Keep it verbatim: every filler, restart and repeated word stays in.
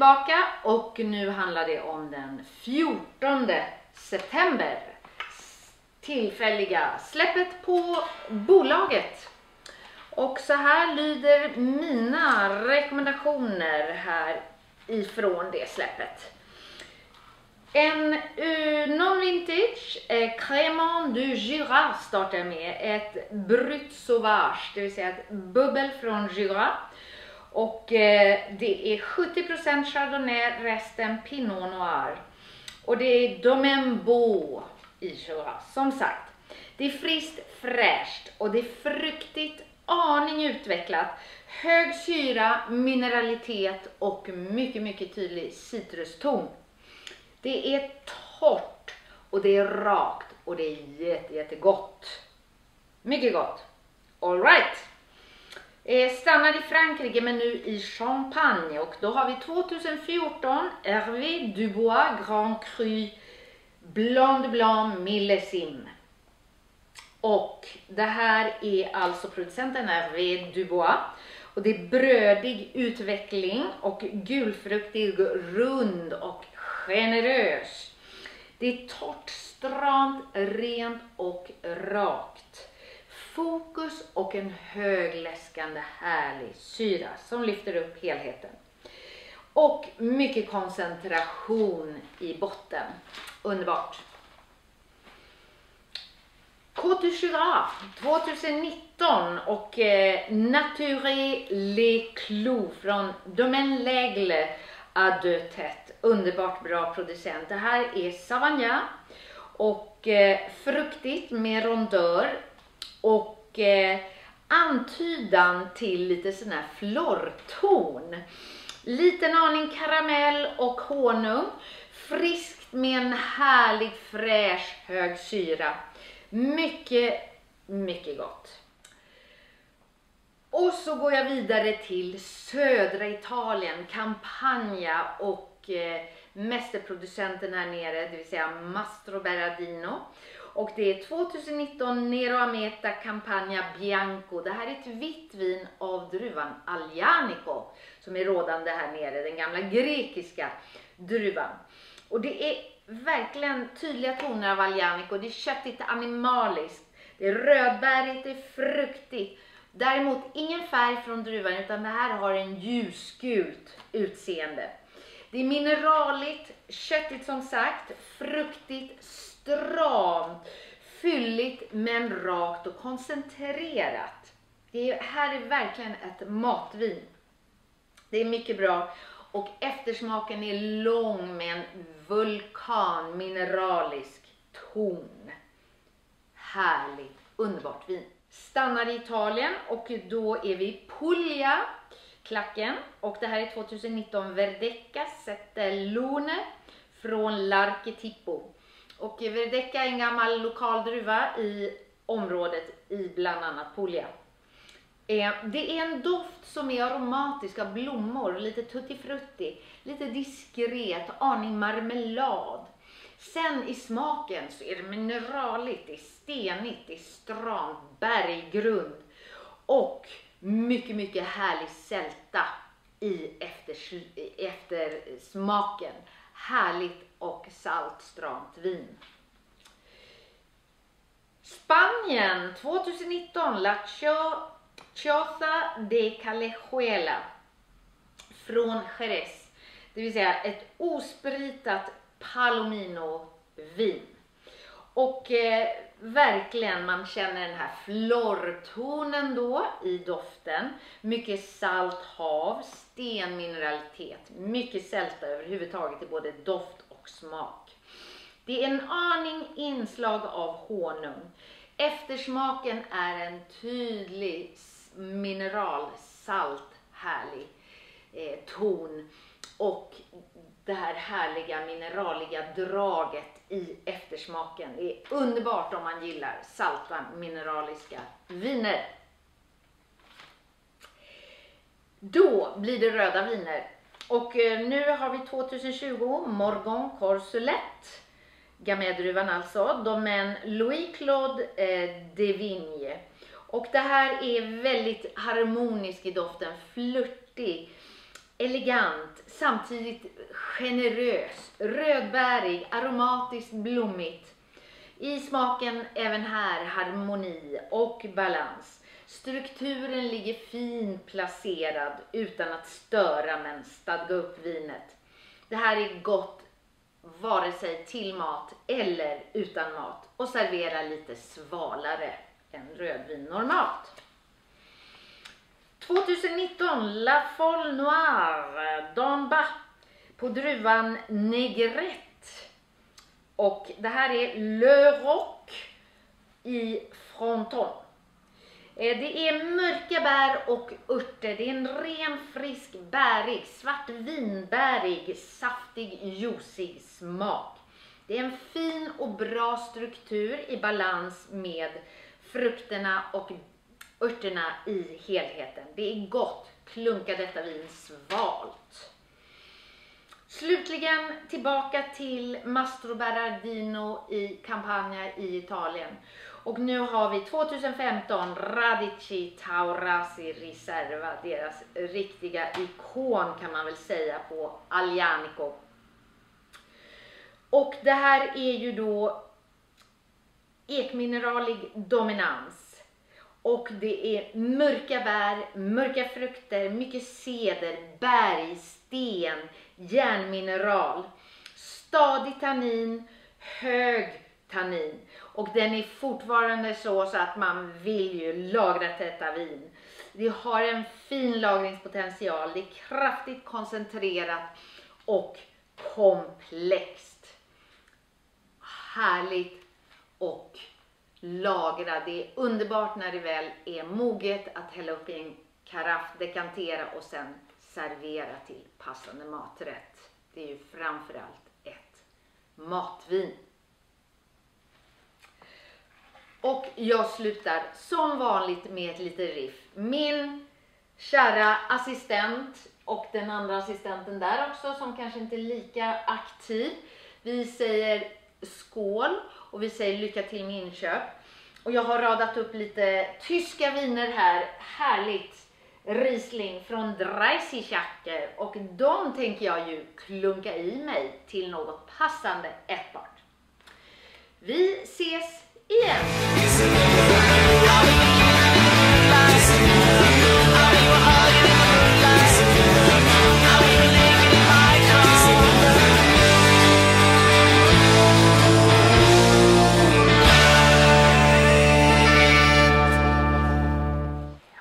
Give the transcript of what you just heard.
tillbaka och nu handlar det om den fjortonde september. Tillfälliga släppet på bolaget. Och så här lyder mina rekommendationer här ifrån det släppet. En uh, non-vintage eh, Crémant du Jura startar med ett Brut Sauvage, det vill säga ett bubbel från Jura. Och eh, det är sjuttio procent Chardonnay, resten Pinot Noir. Och det är Domaine Beau i Jura, som sagt. Det är friskt, fräscht och det är fruktigt, aning utvecklat. Hög syra, mineralitet och mycket, mycket tydlig citruston. Det är torrt och det är rakt och det är jätte, jättegott. Mycket gott. All right. Eh, stannar i Frankrike men nu i Champagne och då har vi tjugohundrafjorton Hervé Dubois Grand Cru Blanc de Blanc Millésime. Och det här är alltså producenten Hervé Dubois. Och det är brödig utveckling och gulfruktig, rund och generös. Det är torrt, stramt, rent och rakt. Fokus och en högläskande härlig syra som lyfter upp helheten. Och mycket koncentration i botten. Underbart. Côte du Jura tjugonitton och eh, Nature les Clous från Domaine l'Aigle à deux têtes. Underbart bra producent. Det här är Savagnin och eh, fruktigt med rondör och eh, antydan till lite sån här florton. Liten aning karamell och honung. Friskt med en härlig fräsch hög syra. Mycket, mycket gott. Och så går jag vidare till södra Italien, Campania och eh, mästerproducenten här nere, det vill säga Mastro Berardino. Och det är tjugonitton Nero Ameta Campagna Bianco. Det här är ett vitt vin av druvan Aglianico som är rådande här nere, den gamla grekiska druvan. Och det är verkligen tydliga toner av Aglianico. Det är köttigt, animaliskt, det är rödbärigt, det är fruktigt. Däremot ingen färg från druvan utan det här har en ljusgult utseende. Det är mineraligt, köttigt som sagt, fruktigt, stramt, fylligt men rakt och koncentrerat. Det är, här är verkligen ett matvin. Det är mycket bra och eftersmaken är lång med en vulkan, mineralisk ton. Härligt, underbart vin. Stannar i Italien och då är vi i Puglia klacken och det här är tjugonitton Verdecca Settelone från L'Archetipo. Och Verdecca är en gammal lokal druva i området i bland annat Puglia. Det är en doft som är aromatisk av blommor, lite tuttifrutti, lite diskret, aning marmelad. Sen i smaken så är det mineraligt, det är stenigt, det är stramt, berggrund och mycket mycket härlig sälta i eftersmaken. Härligt och salt, stramt vin. Spanien tjugonitton La Choza de Callejuela från Jerez. Det vill säga ett ospritat Palomino-vin. Och eh, verkligen man känner den här flortonen då i doften. Mycket salt hav, stenmineralitet, mycket sälta överhuvudtaget i både doft och smak. Det är en aning inslag av honung. Eftersmaken är en tydlig mineralsalt härlig eh, ton och det här härliga mineraliga draget i eftersmaken. Det är underbart om man gillar salta mineraliska viner. Då blir det röda viner. Och nu har vi tjugotjugo Morgon Corsulet. Gamay-druvan alltså. Domaine Louis-Claude eh, de Vigne. Och det här är väldigt harmonisk i doften. Flörtig. elegant, samtidigt generös, rödbärig, aromatiskt blommigt. I smaken även här harmoni och balans. Strukturen ligger fint placerad utan att störa men stadga upp vinet. Det här är gott vare sig till mat eller utan mat och servera lite svalare än rödvin normalt. tjugonitton La Folle Noire d'Anba på druvan Negrette. Och det här är Le Roc i Fronton. Det är mörka bär och örter. Det är en ren, frisk, bärig, svart vinbärig, saftig, juicig smak. Det är en fin och bra struktur i balans med frukterna och örterna i helheten. Det är gott. Klunka detta vin svalt. Slutligen tillbaka till Mastro Berardino i Campania i Italien. Och nu har vi tjugohundrafemton Radici Taurasi Riserva, deras riktiga ikon kan man väl säga på Aglianico. Och det här är ju då ekmineralig dominans. Och det är mörka bär, mörka frukter, mycket ceder, berg, sten, järnmineral, stadig tannin, hög tannin. Och den är fortfarande så, så att man vill ju lagra detta vin. Det har en fin lagringspotential, det är kraftigt koncentrerat och komplext. Härligt och lagra. Det är underbart när det väl är moget att hälla upp i en karaff, dekantera och sen servera till passande maträtt. Det är ju framförallt ett matvin. Och jag slutar som vanligt med ett litet riff. Min kära assistent och den andra assistenten där också som kanske inte är lika aktiv. Vi säger skål och vi säger lycka till med inköp. Och jag har radat upp lite tyska viner här. Härligt Riesling från Dreissigschacke. Och de tänker jag ju klunka i mig till något passande ätbart. Vi ses igen!